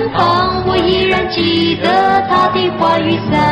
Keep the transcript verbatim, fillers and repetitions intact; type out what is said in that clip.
方，我依然记得他的话语三